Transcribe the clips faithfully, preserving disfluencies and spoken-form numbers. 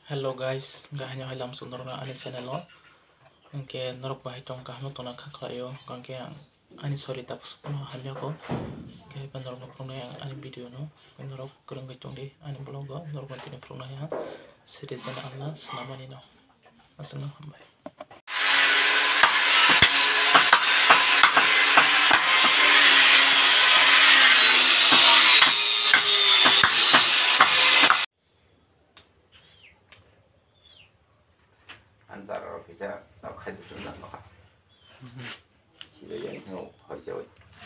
Hello guys, nggak hanya hilam sundur na ani channel o, angke norok bahai tong kahmo tona kaklayo, angke ani sorry tapos puno hanya ko, ke bandar no puno yang ani video no, norok kurang gacong di ani blog o, norok nanti ni puno ya, citizen Allah selama ni no, asal hambai. Ansar bisa tao khai được chúng nó chỉ để dành theo hỏi chơi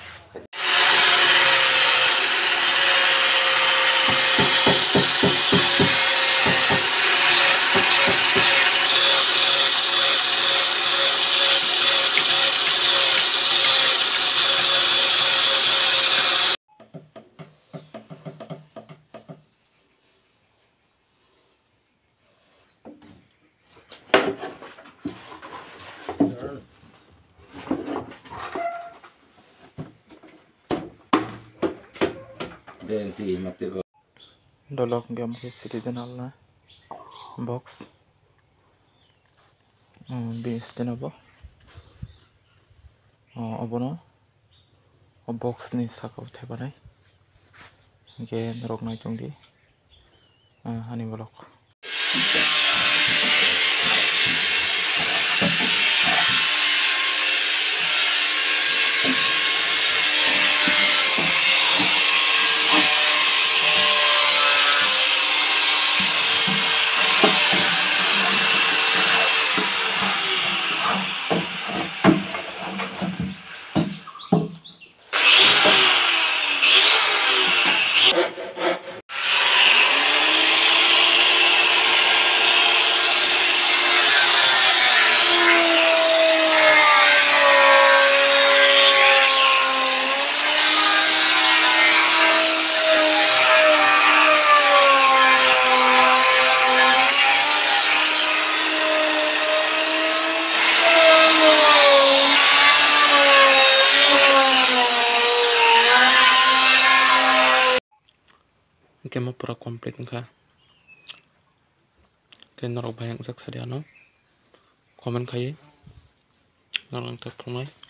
dan si mati lo Dolok game ke citizen Allah box, bis tenabo, abono, box ni sakau tebanai, ke norok nai tongdi, hani bolok. Game pura komplit nggak? Kayak norok banyak sak sadiano. Komen kaye, norok terpulai.